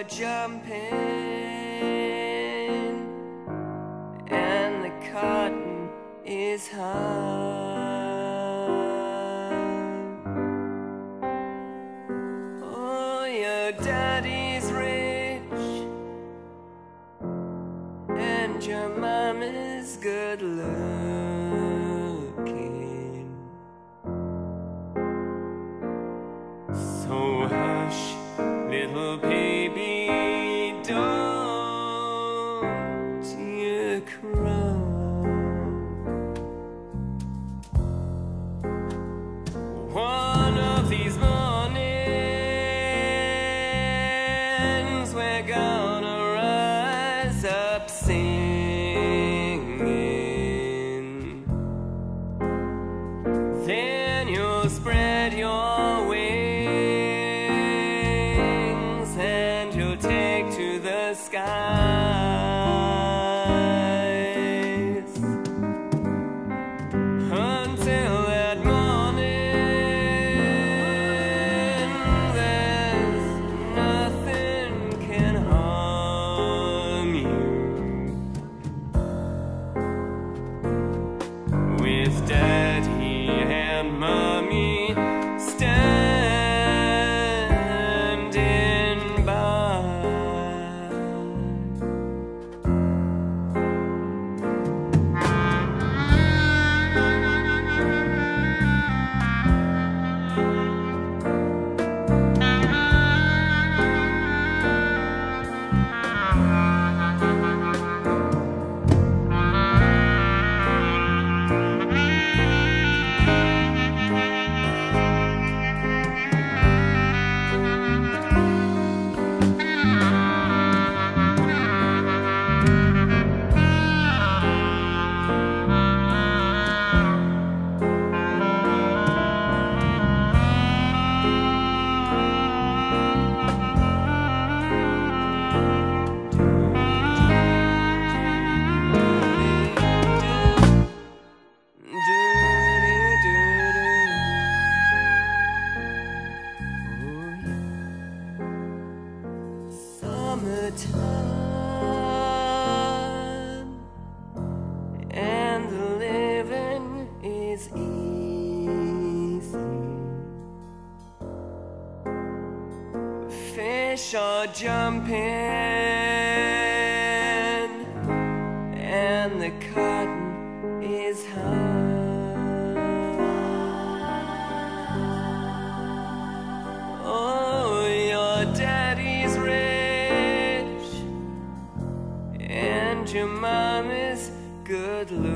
jumping and the cotton is high. Oh, your daddy's rich and your mama's good looking. So hush, little baby, don't you cry. One of these mornings we're gonna rise up singing. Then you'll spread your wings and you'll take to the skies. Until that morning, there's nothing can harm you. With Daddy and Mommy standing by. Summertime and the living is easy. Fish are jumping and the cotton is high. Oh, your daddy's rich and your mom is good looking.